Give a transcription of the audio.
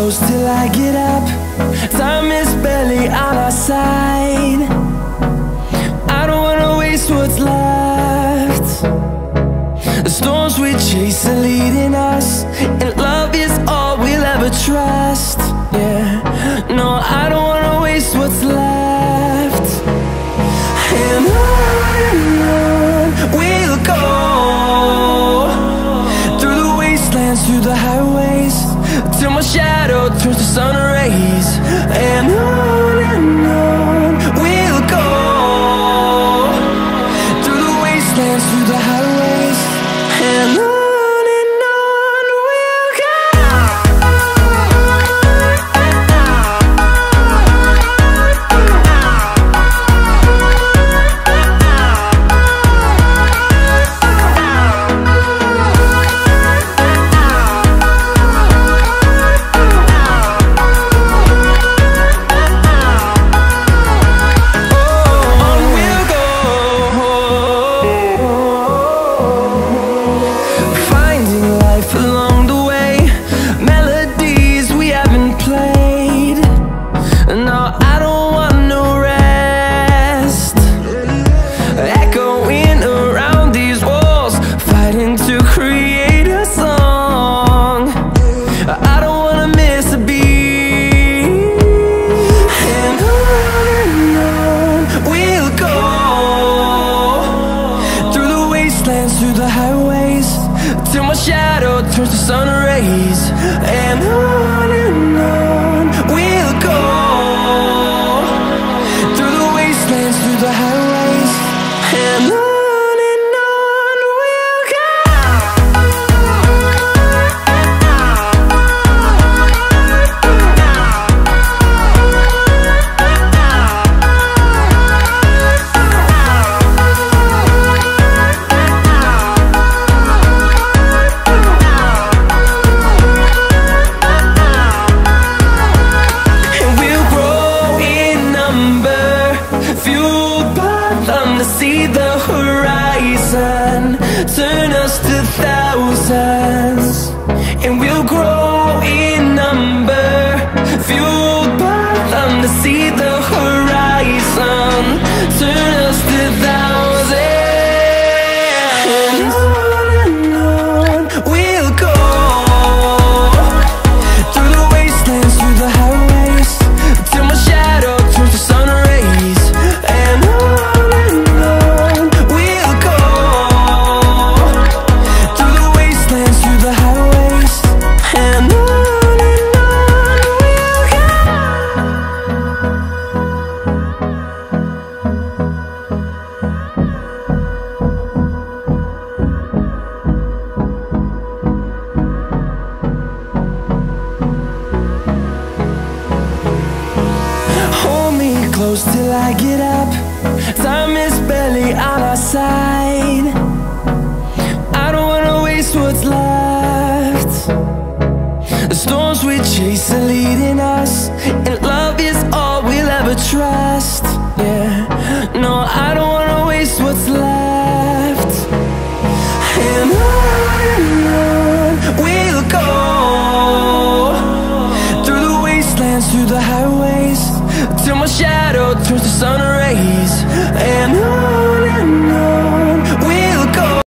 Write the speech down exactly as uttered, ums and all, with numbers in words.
close till I get up. Time is barely on our side. I don't wanna waste what's left. The storms we chase are leading us, and love is all we'll ever trust. Yeah, no, I don't wanna waste what's left. And on and on we'll go, through the wastelands, through the highways, till my shadow turns to sun rays. And on and on we'll go, through the wastelands, through the highways, and on. Through the highways, till my shadow turns to sun rays. And on and on we'll go, through the wastelands, through the highways, and on. See the horizon turn us to thousands, and we'll grow in number, fueled by them. To see the horizon turn us to thousands, and on and on we'll go, through the wastelands, through the highways, till my shadow turns to sun rays. And on close till I get up. Time is barely on our side. I don't wanna waste what's left. The storms we chase are leading us, and love is all we'll ever trust. Yeah, no, I don't wanna waste what's left. And on and on we'll go, through the wastelands, through the highways, till my shadow turns to sun rays. And on